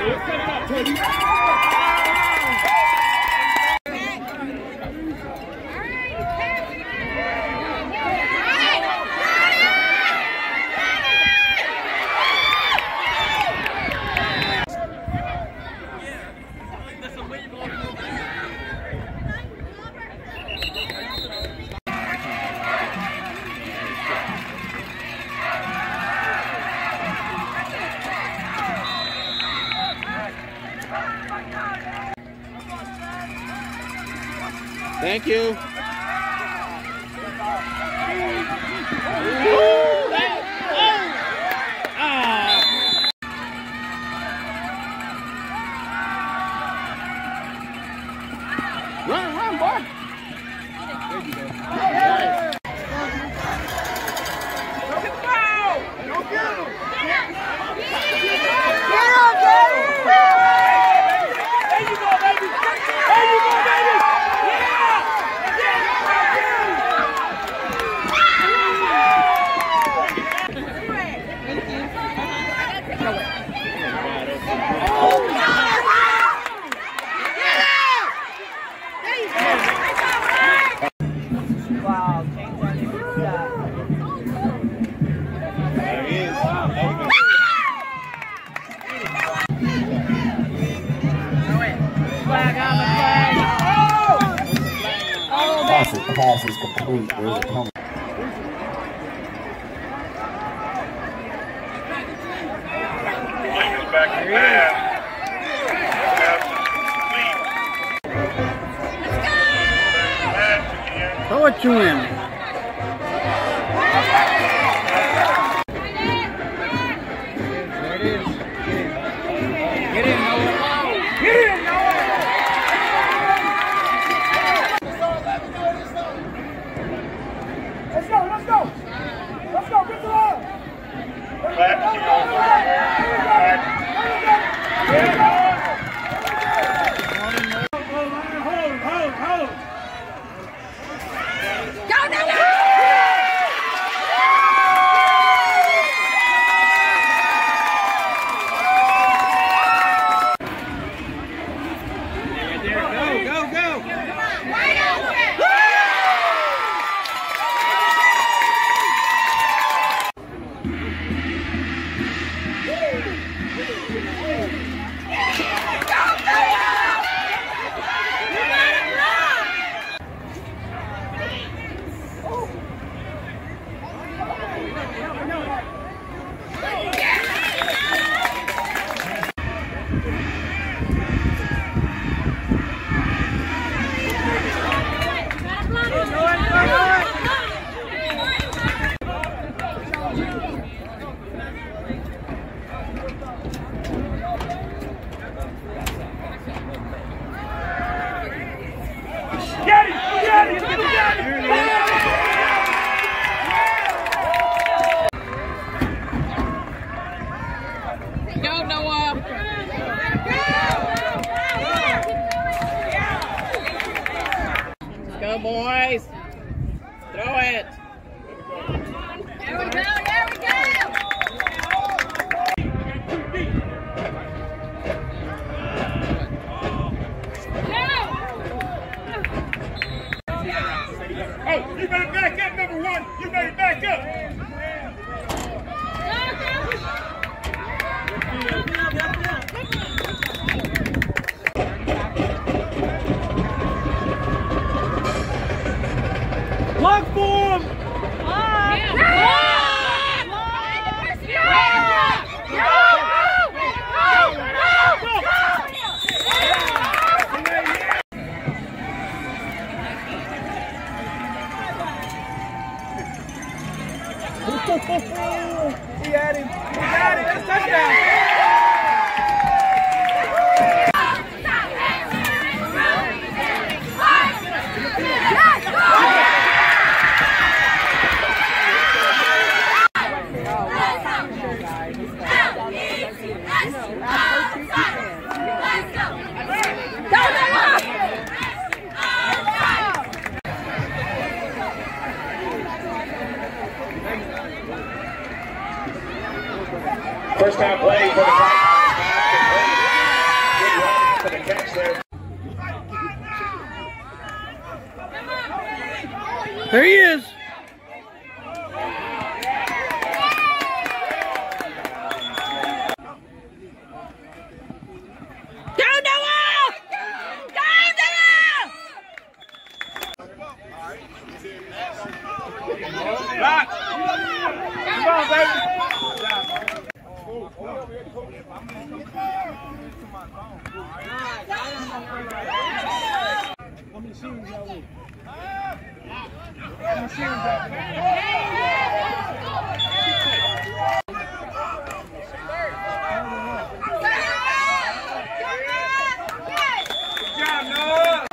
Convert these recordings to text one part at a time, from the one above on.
Thank you. Run, boy. There you go. Nice. Don't get him. Pass is complete. There's a penalty. Back to pass. Throw it to him. There it is. Get in, Noah. Get in, Noah. Let's go, let's go! Let's go, get the line! Hold! Go, go, go! Go, Noah! Let's go, boys! Throw it! There we go, there we go! Hey, you better back up, number one! You better back up! Block for him! He had him. He got it. That's a touchdown. First time play for the Titans. There he is. Back. Come on, baby. How many shoes y'all with? How many shoes y'all Good job, Noah.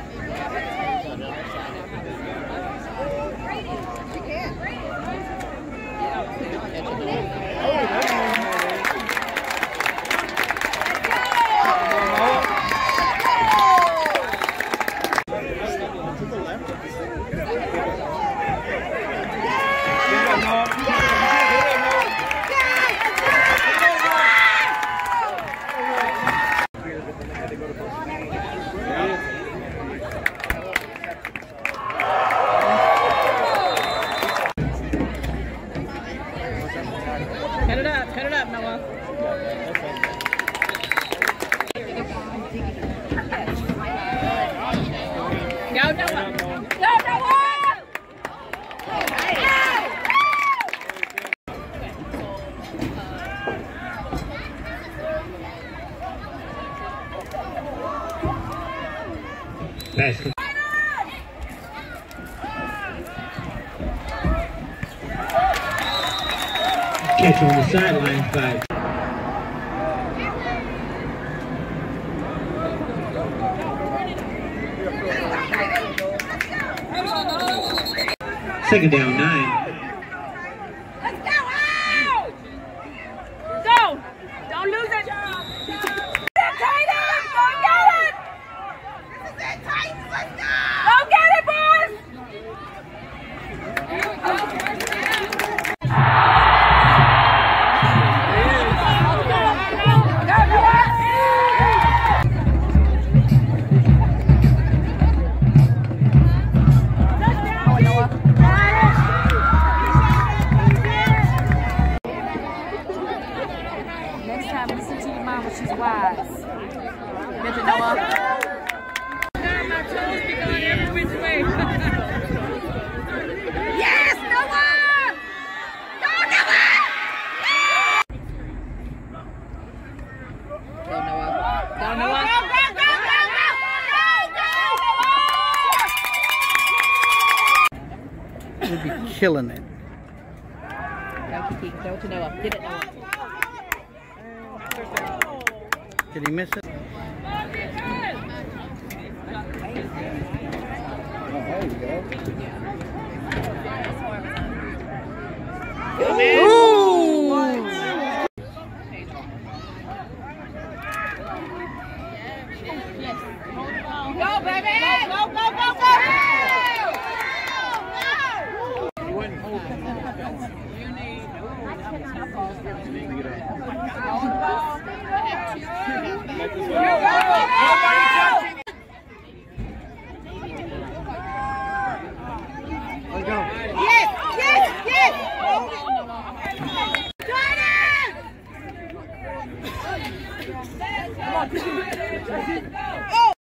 Cut it up, Noah. Go, Noah. Go, Noah. Nice. Catch on the sideline, 5. Second down, 9. Let's go out! Go! Don't lose it! Titans! Go get it! This is it, Titans! Let's go! Go get it, boys! Next time, listen to your mama, she's wise. Better Noah. My toes be going every which way. Yes, Noah! Go, Noah! Go, Noah. Go, Noah. We'll be killing it. Go, Kiki. Go to Noah. Get it, Noah. Did he miss it? Go, baby! Go, go, go, go! Yes, yes, yes! Jordan!